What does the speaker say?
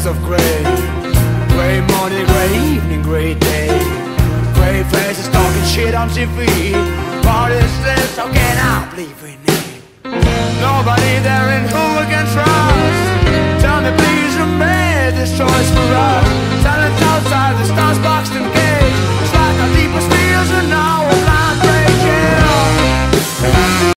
of grey. Grey morning, grey evening, grey day. Grey faces talking shit on TV. Parties lives, how can I believe in it? Nobody